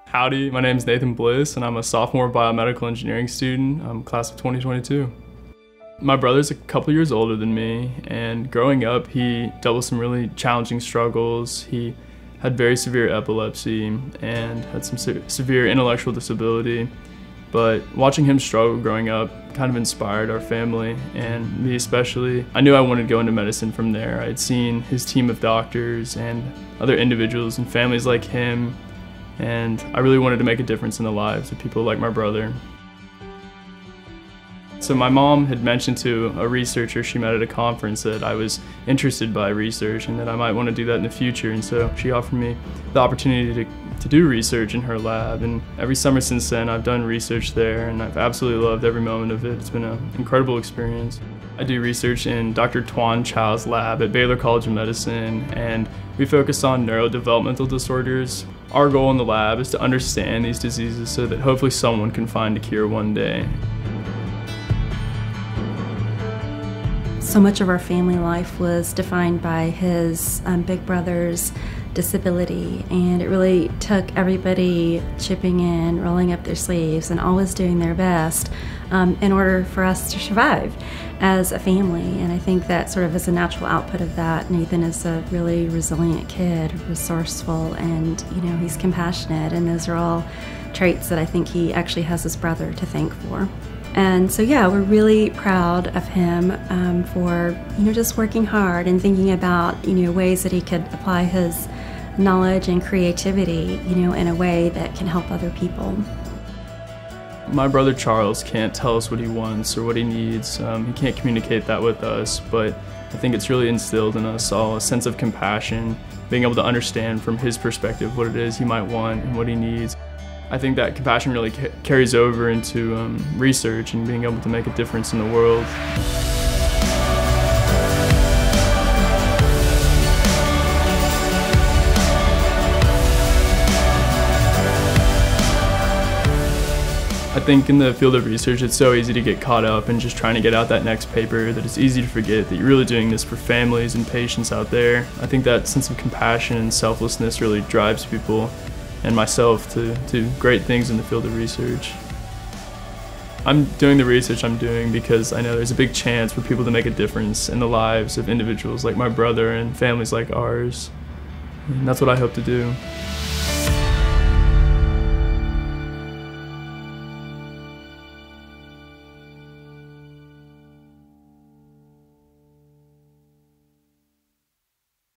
Howdy, my name is Nathan Bliss and I'm a sophomore biomedical engineering student. I'm class of 2022. My brother's a couple years older than me, and growing up he dealt with some really challenging struggles. He had very severe epilepsy and had some severe intellectual disability. But watching him struggle growing up kind of inspired our family, and me especially. I knew I wanted to go into medicine from there. I had seen his team of doctors and other individuals and families like him, and I really wanted to make a difference in the lives of people like my brother. So my mom had mentioned to a researcher she met at a conference that I was interested by research and that I might want to do that in the future, and so she offered me the opportunity to do research in her lab. And every summer since then I've done research there, and I've absolutely loved every moment of it. It's been an incredible experience. I do research in Dr. Tuan Chow's lab at Baylor College of Medicine, and we focus on neurodevelopmental disorders. Our goal in the lab is to understand these diseases so that hopefully someone can find a cure one day. So much of our family life was defined by his big brother's disability, and it really took everybody chipping in, rolling up their sleeves, and always doing their best in order for us to survive as a family. And I think that sort of as a natural output of that, Nathan is a really resilient kid, resourceful, and he's compassionate, and those are all traits that I think he actually has his brother to thank for. And so yeah, we're really proud of him for just working hard and thinking about ways that he could apply his knowledge and creativity in a way that can help other people. My brother Charles can't tell us what he wants or what he needs. He can't communicate that with us, but I think it's really instilled in us all a sense of compassion, being able to understand from his perspective what it is he might want and what he needs. I think that compassion really carries over into research and being able to make a difference in the world. I think in the field of research it's so easy to get caught up in just trying to get out that next paper that it's easy to forget that you're really doing this for families and patients out there. I think that sense of compassion and selflessness really drives people and myself to great things in the field of research. I'm doing the research I'm doing because I know there's a big chance for people to make a difference in the lives of individuals like my brother and families like ours. And that's what I hope to do.